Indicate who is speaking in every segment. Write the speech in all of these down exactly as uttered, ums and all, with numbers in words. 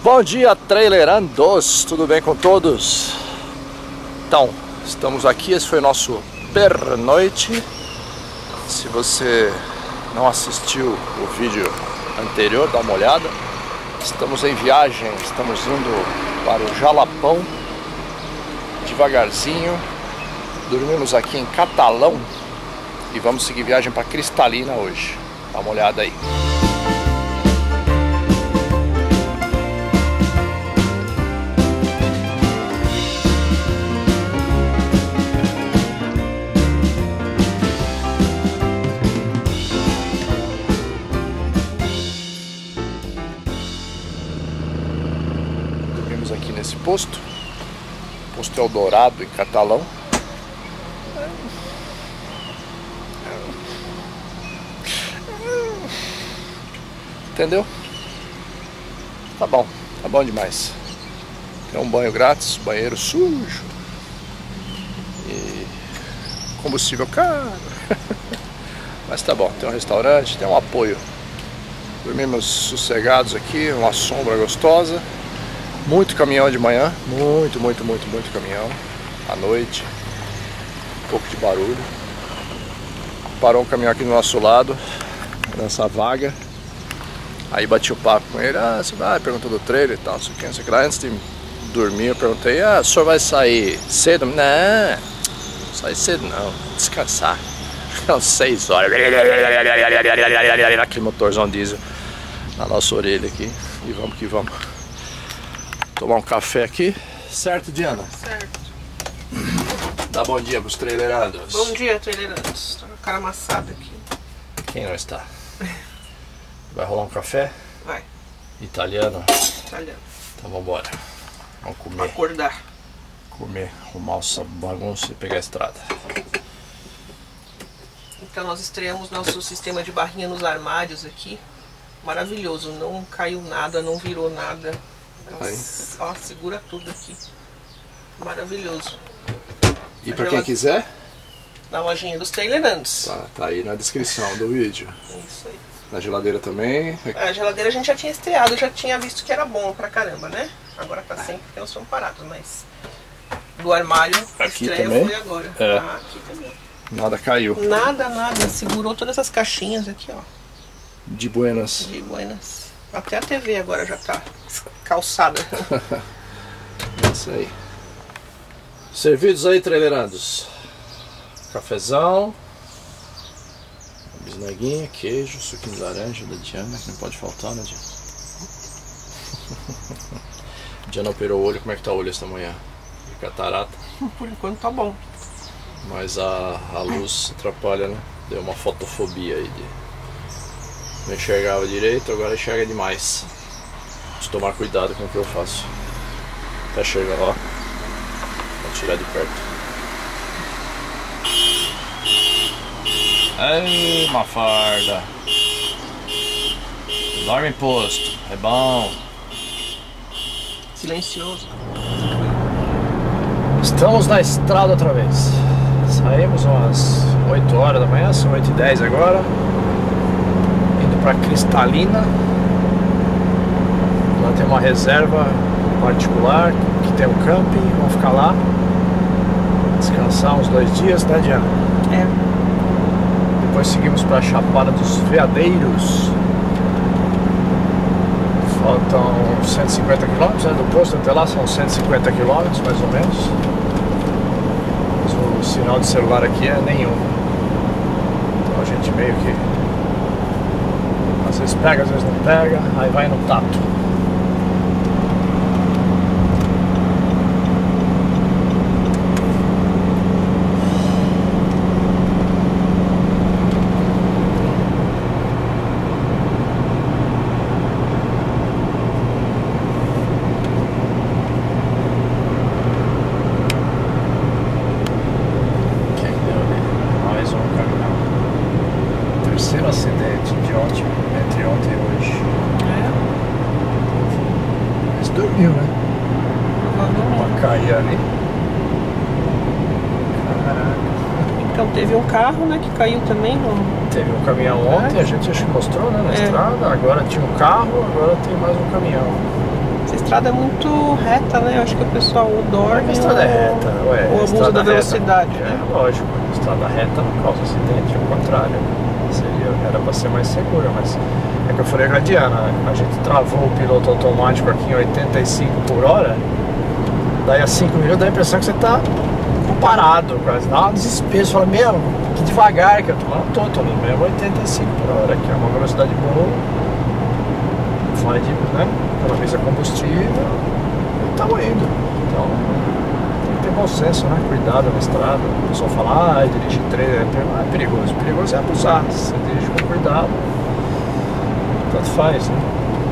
Speaker 1: Bom dia, trailerandos! Tudo bem com todos? Então, estamos aqui, esse foi o nosso pernoite. Se você não assistiu o vídeo anterior, dá uma olhada. Estamos em viagem, estamos indo para o Jalapão, devagarzinho. Dormimos aqui em Catalão e vamos seguir viagem para Cristalina hoje. Dá uma olhada aí. Aqui nesse posto, posto Eldorado em Catalão. Entendeu? Tá bom, tá bom demais. Tem um banho grátis, banheiro sujo e combustível caro. Mas tá bom, tem um restaurante, tem um apoio. Dormimos sossegados aqui, uma sombra gostosa. Muito caminhão de manhã, muito, muito, muito, muito caminhão. À noite, um pouco de barulho. Parou um caminhão aqui do nosso lado, nessa vaga. Aí bati o papo com ele, ah, você vai, perguntou do trailer e tal, não sei o que, não sei o que lá. Antes de dormir eu perguntei, ah, o senhor vai sair cedo? Não, não sair cedo não, descansar. Às seis horas, aquele motorzão diesel na nossa orelha aqui. E vamos que vamos. Tomar um café aqui, certo, Diana?
Speaker 2: Certo.
Speaker 1: Dá bom dia pros trailerados.
Speaker 2: Bom dia, trailerados. Tô com a cara amassada aqui.
Speaker 1: Quem não está? Vai rolar um café?
Speaker 2: Vai.
Speaker 1: Italiano?
Speaker 2: Italiano.
Speaker 1: Então vambora. Vamos comer.
Speaker 2: Pra acordar.
Speaker 1: Comer, arrumar essa bagunça e pegar a estrada.
Speaker 2: Então nós estreamos nosso sistema de barrinha nos armários aqui. Maravilhoso, não caiu nada, não virou nada. Nossa, ó, segura tudo aqui. Maravilhoso.
Speaker 1: E pra quem quiser?
Speaker 2: Na lojinha dos trailerandos.
Speaker 1: Tá, tá aí na descrição do vídeo.
Speaker 2: Isso aí.
Speaker 1: Na geladeira também.
Speaker 2: A geladeira a gente já tinha estreado, já tinha visto que era bom pra caramba, né? Agora tá sem porque nós estamos parados, mas do armário a
Speaker 1: aqui
Speaker 2: estreia
Speaker 1: também?
Speaker 2: foi agora.
Speaker 1: É.
Speaker 2: Ah, aqui também.
Speaker 1: Nada caiu.
Speaker 2: Nada, nada. Segurou todas essas caixinhas aqui, ó.
Speaker 1: De buenas.
Speaker 2: De buenas. Até a T V agora já tá calçada.
Speaker 1: É isso aí. Servidos aí, trailerados. Cafezão, bisnaguinha, queijo, suquinho de laranja da Diana, que não pode faltar, né, Diana? Diana operou o olho, como é que tá o olho esta manhã? De catarata.
Speaker 2: Por enquanto tá bom.
Speaker 1: Mas a, a luz atrapalha, né? Deu uma fotofobia aí de... Não enxergava direito, agora enxerga demais. Preciso tomar cuidado com o que eu faço. Até chegar lá. Vou tirar de perto. Ei, Mafarda. Dorme em posto, é bom.
Speaker 2: Silencioso.
Speaker 1: Estamos na estrada outra vez. Saímos umas oito horas da manhã, são oito e dez agora. Para Cristalina. Lá tem uma reserva particular que tem um camping, vamos ficar lá descansar uns dois dias, né, Diana?
Speaker 2: É.
Speaker 1: Depois seguimos para a Chapada dos Veadeiros. Faltam cento e cinquenta quilômetros, né, do posto até lá são cento e cinquenta quilômetros mais ou menos. Mas o sinal de celular aqui é nenhum. Então a gente meio que às vezes pega, às vezes não pega, aí vai no tato. Quem deu ali? Mais um caminhão. Terceiro acidente de ontem, entre ontem e hoje.
Speaker 2: É.
Speaker 1: Mas dormiu, né? Pra cair ali. Caraca.
Speaker 2: Então teve um carro, né, que caiu também no...
Speaker 1: Teve um caminhão ontem,
Speaker 2: É.
Speaker 1: a gente acho que mostrou, né, na
Speaker 2: É.
Speaker 1: estrada. Agora tinha um carro, agora tem mais um caminhão.
Speaker 2: Essa estrada é muito reta, né? Eu acho que o pessoal dorme.
Speaker 3: A estrada
Speaker 2: ou,
Speaker 3: é reta, ué,
Speaker 2: ou abusa da velocidade,
Speaker 3: reta,
Speaker 2: né?
Speaker 3: É lógico, a estrada reta não causa acidente, ao contrário. Seria, era para ser mais segura, mas é que eu falei com a Diana, a gente travou o piloto automático aqui em oitenta e cinco por hora, daí a cinco minutos dá a impressão que você tá parado, quase dá um desespero, você fala, meu, que devagar que eu tô, não tô, tô no mesmo oitenta e cinco por hora, que é uma velocidade boa, vai de, né, economiza combustível e estamos indo, então tem que ter bom senso, né, cuidado na estrada. O pessoal fala, ah, dirigir trailer é perigoso, perigoso é abusar, você dirige com cuidado, tanto faz, né,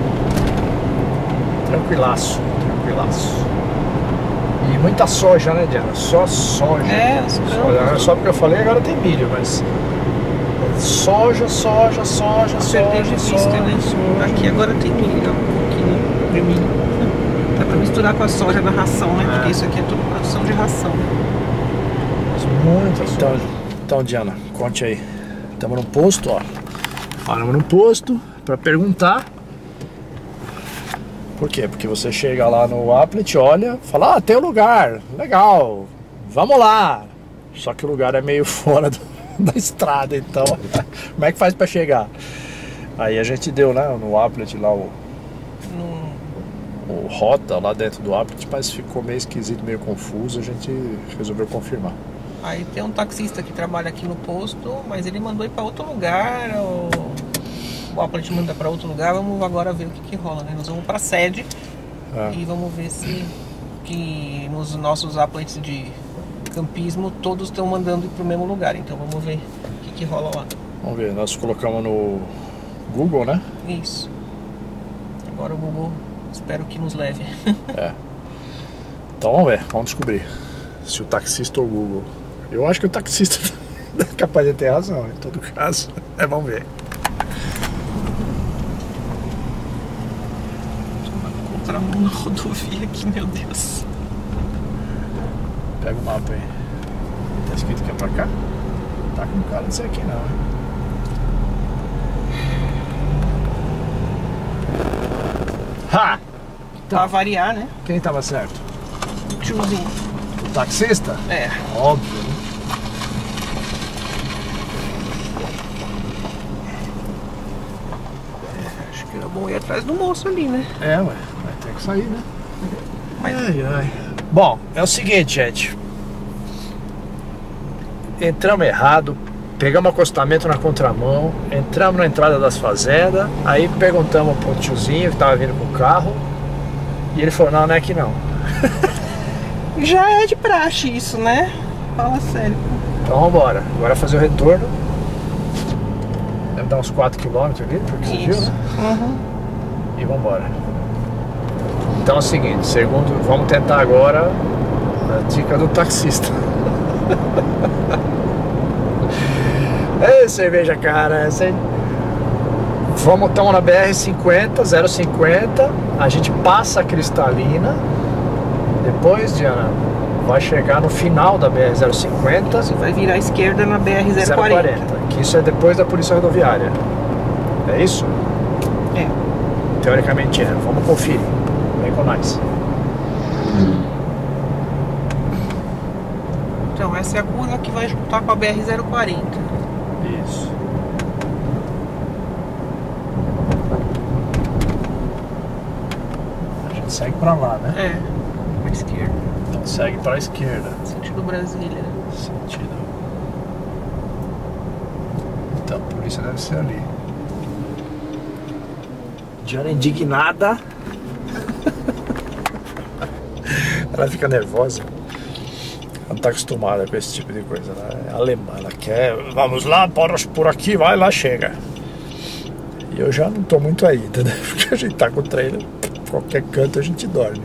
Speaker 3: tranquilaço, tranquilaço. E muita soja, né, Diana? Só soja.
Speaker 2: É,
Speaker 3: soja. Só porque eu falei, agora tem milho, mas soja, soja, soja, soja,
Speaker 2: perder de vista,
Speaker 3: soja,
Speaker 2: né?
Speaker 3: soja.
Speaker 2: Aqui agora tem milho, um pouquinho de milho. Dá pra misturar com a soja na ração, né?
Speaker 3: É.
Speaker 2: Porque isso aqui é tudo produção de ração.
Speaker 3: Mas muita soja. Então, então, Diana, conte aí. Estamos no posto, ó. Paramos no posto pra perguntar. Por quê? Porque você chega lá no Applet, olha, fala, ah, tem um lugar, legal, vamos lá. Só que o lugar é meio fora do, da estrada, então como é que faz pra chegar? Aí a gente deu, né, no Applet lá o,
Speaker 2: No...
Speaker 3: o rota lá dentro do Applet, mas ficou meio esquisito, meio confuso, a gente resolveu confirmar.
Speaker 2: Aí tem um taxista que trabalha aqui no posto, mas ele mandou ir pra outro lugar, ou... o Applet manda para outro lugar. Vamos agora ver o que, que rola, né? Nós vamos para a sede
Speaker 3: É.
Speaker 2: e vamos ver se que nos nossos Applets de campismo todos estão mandando ir para o mesmo lugar. Então vamos ver o que, que rola lá.
Speaker 3: Vamos ver, nós colocamos no Google, né?
Speaker 2: Isso. Agora o Google, espero que nos leve.
Speaker 3: É. Então vamos ver, vamos descobrir se o taxista ou o Google. Eu acho que o taxista é capaz de ter razão, em todo caso. É, vamos ver.
Speaker 2: Contramão na rodovia aqui, meu Deus.
Speaker 3: Pega o mapa aí. Tá escrito que é pra cá? Tá com cara de ser aqui não, hein? Ha!
Speaker 2: Pra variar, né?
Speaker 3: Quem tava certo?
Speaker 2: O tiozinho.
Speaker 3: O taxista?
Speaker 2: É.
Speaker 3: Óbvio, né?
Speaker 2: Acho que era bom ir atrás do moço ali, né?
Speaker 3: É, ué, vai ter que sair, né?
Speaker 2: Mas...
Speaker 3: Ai, ai. Bom, é o seguinte, gente. Entramos errado, pegamos acostamento na contramão, entramos na entrada das fazendas, aí perguntamos pro tiozinho que tava vindo com o carro, e ele falou, não, não é aqui não.
Speaker 2: Já é de praxe isso, né? Fala sério.
Speaker 3: Então vambora, agora fazer o retorno. Deve dar uns quatro quilômetros ali, porque você viu,
Speaker 2: Isso.
Speaker 3: né?
Speaker 2: Uhum.
Speaker 3: E vambora. Então é o seguinte, segundo, vamos tentar agora a dica do taxista. Ei, cerveja cara, essa aí. Vamos, estamos na B R cinquenta, zero cinquenta. A gente passa a Cristalina. Depois, Diana, vai chegar no final da B R zero cinquenta.
Speaker 2: Você vai virar à esquerda na B R zero quarenta.
Speaker 3: Que isso é depois da Polícia Rodoviária. É isso?
Speaker 2: É.
Speaker 3: Teoricamente é. Vamos conferir. Vem com nós.
Speaker 2: Então essa é a curva que vai juntar com a B R zero quarenta.
Speaker 3: Isso. A gente segue pra lá, né?
Speaker 2: É. Pra esquerda.
Speaker 3: Então segue pra esquerda.
Speaker 2: Sentido Brasília.
Speaker 3: Sentido. Então a polícia deve ser ali. Diana indignada. Ela fica nervosa. Ela não tá acostumada com esse tipo de coisa. Ela é alemã, ela quer. Vamos lá, por aqui, vai lá, chega. E eu já não tô muito aí, entendeu? Porque a gente tá com o trailer, qualquer canto a gente dorme.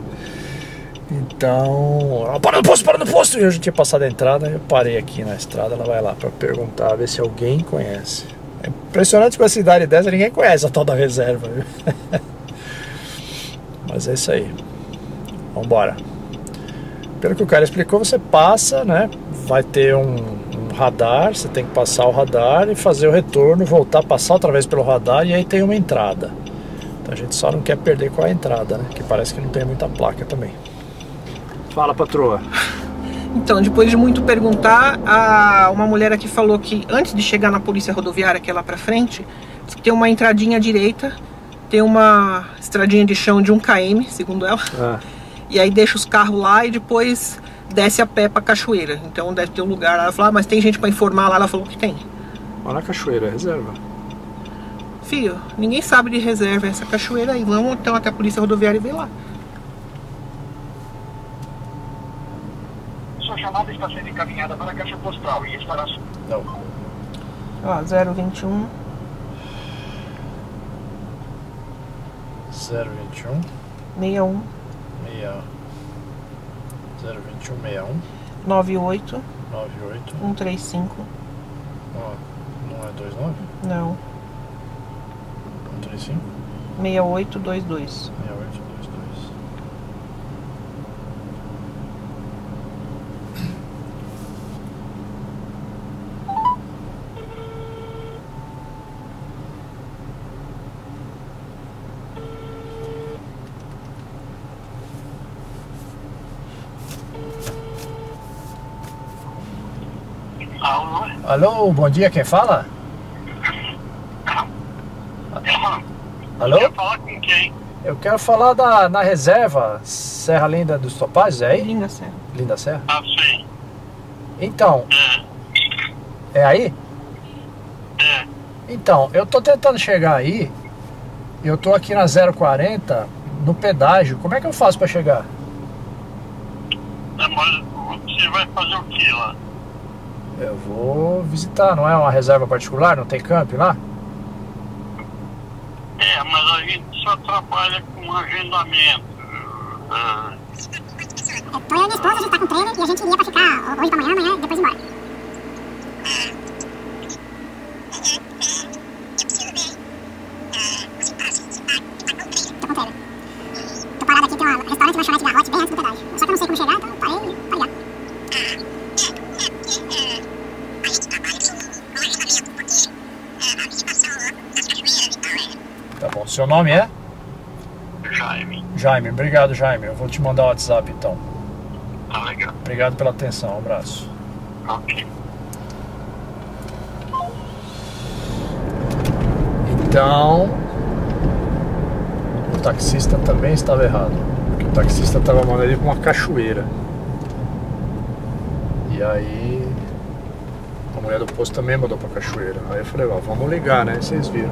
Speaker 3: Então, ela para no posto, para no posto! E eu já tinha passado a entrada, eu parei aqui na estrada, ela vai lá pra perguntar, ver se alguém conhece. É impressionante com a cidade dessa, ninguém conhece a tal da reserva, viu? Mas é isso aí. Vambora. Pelo que o cara explicou, você passa, né? Vai ter um, um radar, você tem que passar o radar e fazer o retorno, voltar, passar outra vez pelo radar e aí tem uma entrada. Então a gente só não quer perder com a entrada, né? Que parece que não tem muita placa também. Fala, patroa.
Speaker 2: Então, depois de muito perguntar, a, uma mulher aqui falou que antes de chegar na polícia rodoviária, que é lá pra frente, tem uma entradinha à direita, tem uma estradinha de chão de um quilômetro, segundo ela. Ah. E aí deixa os carros lá e depois desce a pé pra cachoeira. Então deve ter um lugar lá. Ela falou, ah, mas tem gente pra informar lá? Ela falou que tem.
Speaker 3: Olha a cachoeira, é reserva.
Speaker 2: Filho, ninguém sabe de reserva essa cachoeira aí. Vamos então até a polícia rodoviária e ver lá.
Speaker 4: Sua chamada está sendo encaminhada para a caixa postal e estará...
Speaker 3: Não.
Speaker 2: Ó, zero vinte e um.
Speaker 3: zero vinte e um.
Speaker 2: sessenta e um.
Speaker 3: Meia... zero vinte e um, sessenta e um.
Speaker 2: noventa e oito.
Speaker 3: noventa e oito.
Speaker 2: cento e trinta e cinco.
Speaker 3: Ó, não é dois nove?
Speaker 2: Não.
Speaker 3: cento e trinta e cinco?
Speaker 2: sessenta e oito, vinte e dois.
Speaker 3: sessenta e oito, vinte e dois.
Speaker 4: Alô?
Speaker 3: Alô, bom dia, quem fala? Alô?
Speaker 4: Quer falar com quem?
Speaker 3: Eu quero falar da, na reserva Serra Linda dos Topazes, é aí?
Speaker 2: Linda Serra.
Speaker 3: Linda Serra?
Speaker 4: Ah, sim.
Speaker 3: Então,
Speaker 4: É.
Speaker 3: é aí?
Speaker 4: É.
Speaker 3: Então, eu tô tentando chegar aí. Eu tô aqui na zero quarenta, no pedágio. Como é que eu faço pra chegar?
Speaker 4: É, mas você vai fazer o que lá?
Speaker 3: Eu vou visitar, não é uma reserva particular? Não tem camping lá?
Speaker 4: É, mas a gente só trabalha com agendamento. Ah,
Speaker 5: Eu tô eu e minha esposa, a gente tá com trailer e a gente iria pra ficar hoje pra amanhã, amanhã, depois ir embora. Tô com trailer. Tô parado aqui, tem um restaurante, lanchonete Garrote bem antes do pedágio. Só que eu não sei como chegar, então eu parei e parei lá.
Speaker 3: Tá bom, seu nome é?
Speaker 4: Jaime.
Speaker 3: Jaime, obrigado Jaime. Eu vou te mandar o WhatsApp então.
Speaker 4: Tá legal.
Speaker 3: Obrigado pela atenção, um abraço.
Speaker 4: Ok.
Speaker 3: Então, o taxista também estava errado. Porque o taxista estava mandando ele para uma cachoeira. E aí, a mulher do posto também mandou para cachoeira. Aí eu falei, ó, vamos ligar, né? Vocês viram.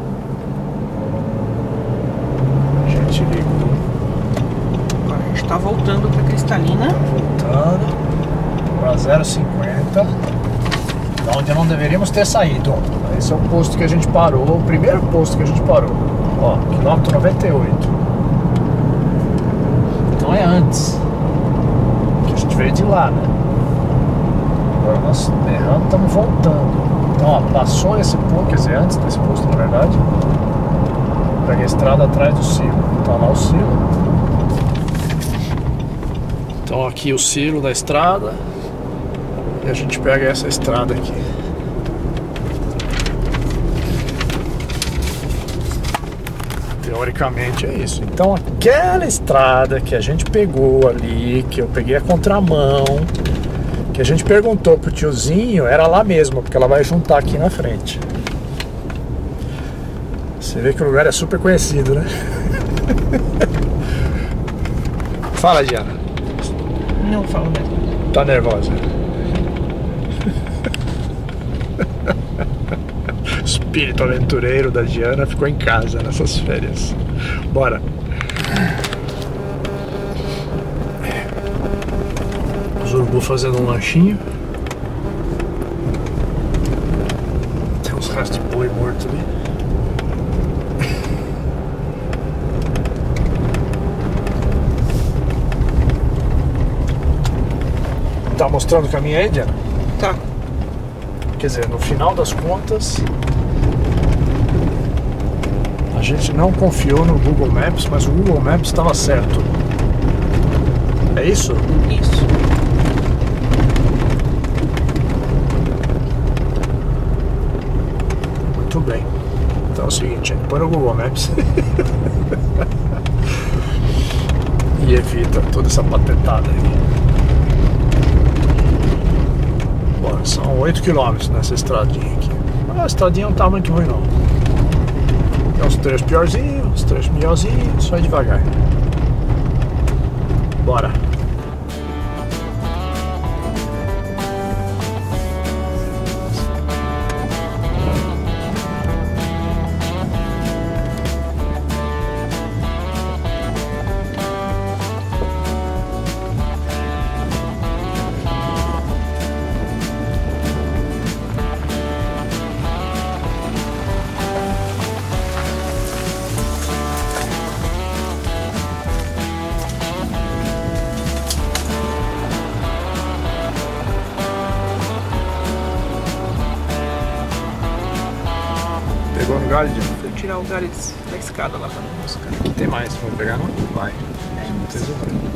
Speaker 3: A gente ligou.
Speaker 2: Agora a gente tá voltando pra Cristalina.
Speaker 3: Voltando para zero cinquenta, da onde não deveríamos ter saído. Esse é o posto que a gente parou, o primeiro posto que a gente parou. Ó, quilômetro noventa e oito. Então é antes, que a gente veio de lá, né? Agora nós erramos, estamos voltando. Então, ó, passou esse posto, quer dizer, antes desse posto, na verdade. Pega a estrada atrás do silo. Tá lá o silo. Então aqui o silo da estrada. E a gente pega essa estrada aqui. Teoricamente é isso. Então aquela estrada que a gente pegou ali, que eu peguei a contramão, que a gente perguntou pro tiozinho, era lá mesmo, porque ela vai juntar aqui na frente. Você vê que o lugar é super conhecido, né? Fala, Diana.
Speaker 2: Não falo mesmo.
Speaker 3: Tá nervosa? O espírito aventureiro da Diana ficou em casa nessas férias. Bora. Os urubu fazendo um lanchinho. Tem uns restos de boi morto ali. Tá mostrando o caminho aí, Diana?
Speaker 2: Tá.
Speaker 3: Quer dizer, no final das contas, a gente não confiou no Google Maps, mas o Google Maps estava certo. É isso?
Speaker 2: Isso.
Speaker 3: Muito bem. Então é o seguinte, gente, põe no Google Maps. e evita toda essa patetada aí. Bom, são oito quilômetros nessa estradinha aqui. A estradinha não tá muito ruim não. Tem uns trechos piorzinhos, uns trechos melhorzinhos, só devagar. Bora! Pegou no galho, Jim?
Speaker 2: Vou tirar o galho da escada lá pra buscar.
Speaker 3: Aqui tem mais, vamos pegar não? Vai. Certeza vai.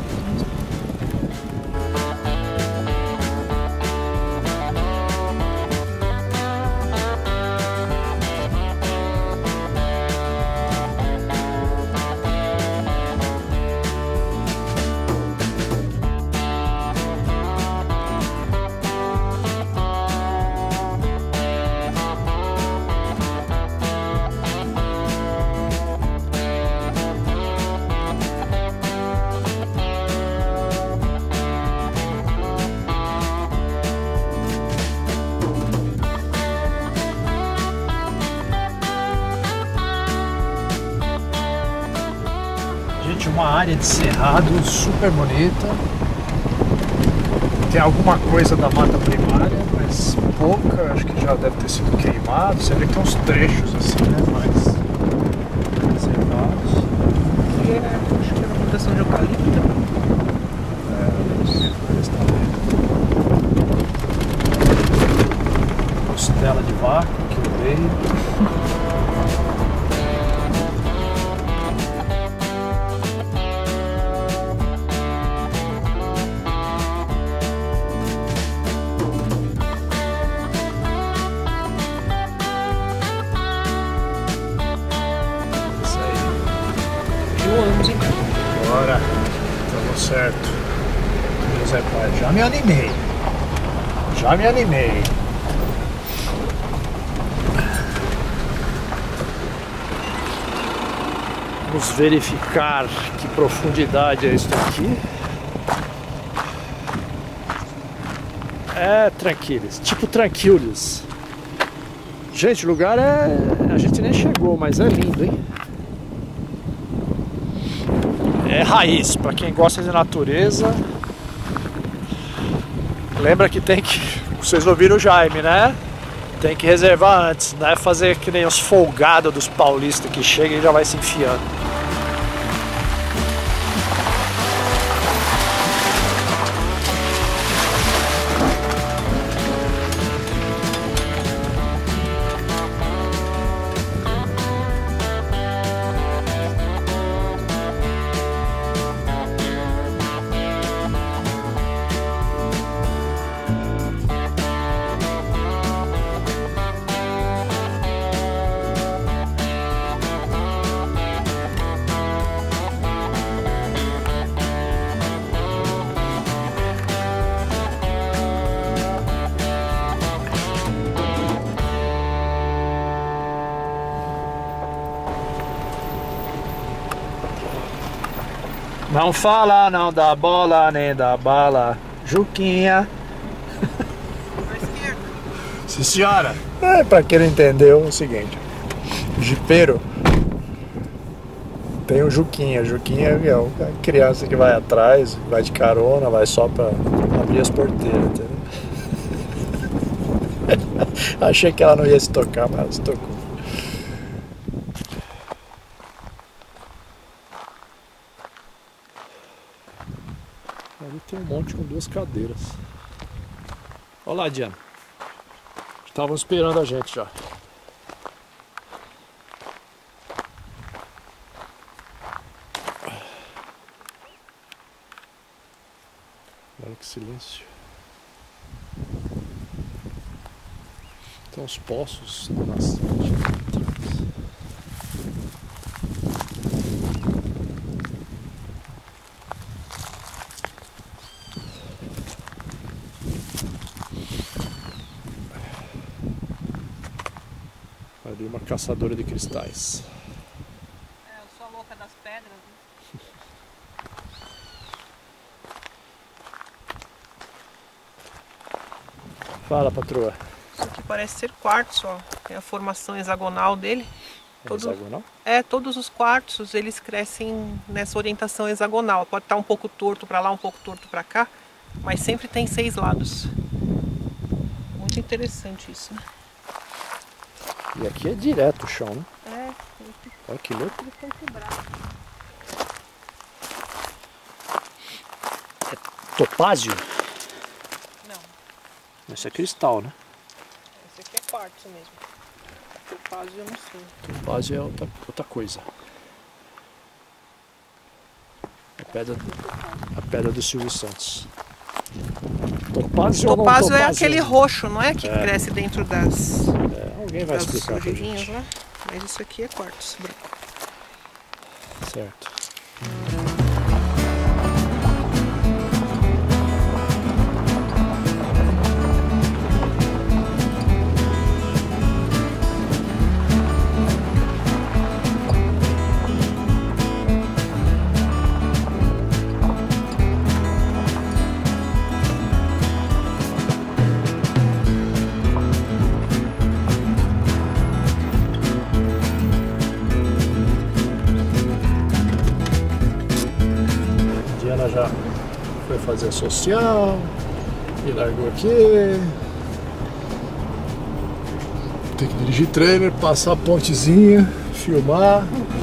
Speaker 3: Gente, uma área de cerrado super bonita. Tem alguma coisa da mata primária, mas pouca, acho que já deve ter sido queimado. Você vê que tem uns trechos assim, né, mais reservados.
Speaker 2: Aqui é, acho que era uma plantação de eucalipto.
Speaker 3: É, eles estão vendo. Costela de vaca, que eu veio. Bora, estamos certo. José Pai, já me animei. Já me animei. Vamos verificar que profundidade é isso aqui. É, tranquilos, tipo tranquilos. Gente, o lugar é... a gente nem chegou, mas é lindo, hein? É raiz, para quem gosta de natureza. Lembra que tem que... Vocês ouviram o Jaime, né? Tem que reservar antes, não é fazer que nem os folgados dos paulistas que chegam e já vai se enfiando. Não fala, não dá bola, nem dá bala, Juquinha. Sim, senhora. É, pra quem não entendeu, é o seguinte: jipeiro tem o Juquinha. Juquinha é a criança que vai atrás, vai de carona, vai só pra abrir as porteiras, entendeu? Achei que ela não ia se tocar, mas ela se tocou. Ali tem um monte com duas cadeiras. Olha lá, Diana. Estavam esperando a gente já. Olha que silêncio. Tem uns poços na nascente atrás. Ali uma caçadora de cristais.
Speaker 2: É, eu sou a louca das pedras. Né?
Speaker 3: Fala, patroa.
Speaker 2: Isso aqui parece ser quartzo, ó. Tem a formação hexagonal dele.
Speaker 3: É
Speaker 2: Todo...
Speaker 3: hexagonal?
Speaker 2: É, todos os quartzos eles crescem nessa orientação hexagonal. Pode estar um pouco torto para lá, um pouco torto para cá, mas sempre tem seis lados. Muito interessante isso, né?
Speaker 3: E aqui é direto o chão, né?
Speaker 2: É,
Speaker 3: Olha que louco.
Speaker 2: eles estão quebrados.
Speaker 3: Topázio?
Speaker 2: Não,
Speaker 3: Esse é cristal, né?
Speaker 2: esse aqui é quartzo mesmo. Topázio eu não sei.
Speaker 3: Topázio é outra, outra coisa. A pedra, a pedra do Silvio Santos. Topázio,
Speaker 2: Topázio
Speaker 3: ou não,
Speaker 2: é aquele roxo, não é? Que
Speaker 3: É.
Speaker 2: cresce dentro das,
Speaker 3: É, alguém vai
Speaker 2: das
Speaker 3: explicar pra
Speaker 2: sujeirinhas,
Speaker 3: gente.
Speaker 2: né? Mas isso aqui é quartzo branco.
Speaker 3: Certo. Diana já foi fazer a social e largou aqui. Tem que dirigir trailer, passar a pontezinha, filmar.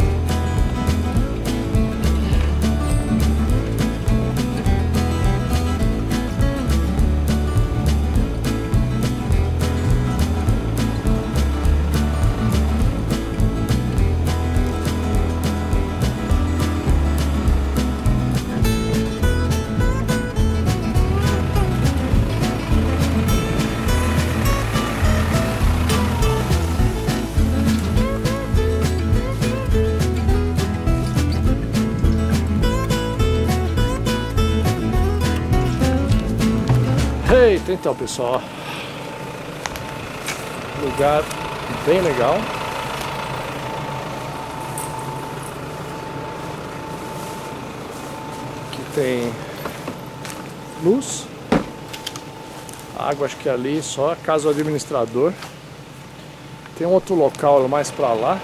Speaker 3: Eita, então pessoal, lugar bem legal. Aqui tem luz, água acho que ali só a casa do administrador. Tem um outro local mais pra lá,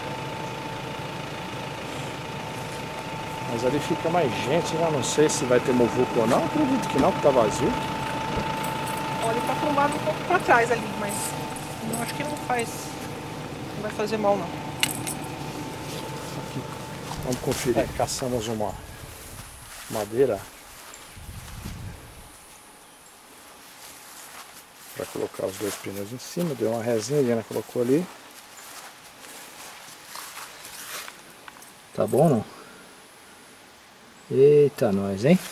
Speaker 3: mas ali fica mais gente, né? Não sei se vai ter muvuca ou não, acredito que não, porque tá vazio.
Speaker 2: Olha, ele tá tombado um pouco pra trás ali, mas eu acho que não faz. Não vai fazer mal não.
Speaker 3: Aqui, vamos conferir. É, caçamos uma madeira para colocar os dois pneus em cima. Deu uma resinha, a Diana colocou ali. Tá bom não? Eita, nós, hein?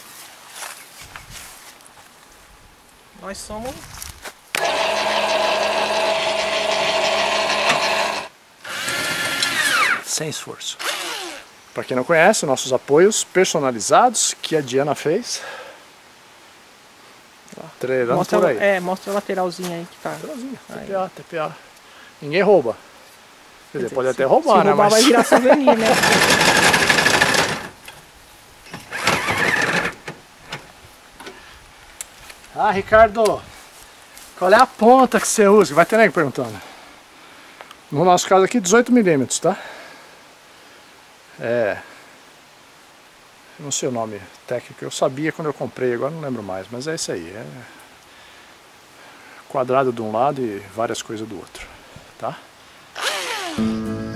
Speaker 2: Nós somos...
Speaker 3: Sem esforço. Para quem não conhece, nossos apoios personalizados que a Diana fez. Treinando
Speaker 2: Mostra,
Speaker 3: por aí.
Speaker 2: é, mostra a lateralzinha aí que tá.
Speaker 3: Lateralzinha,
Speaker 2: Aí.
Speaker 3: T P A, T P A. Ninguém rouba. Quer dizer, pode
Speaker 2: Se-
Speaker 3: até roubar,
Speaker 2: se
Speaker 3: né?
Speaker 2: roubar
Speaker 3: Mas...
Speaker 2: vai virar souvenir, né?
Speaker 3: Ah, Ricardo, qual é a ponta que você usa? Vai ter nego perguntando. No nosso caso aqui, dezoito milímetros, tá? É... Não sei o nome técnico, eu sabia quando eu comprei, agora não lembro mais, mas é isso aí. É quadrado de um lado e várias coisas do outro, tá?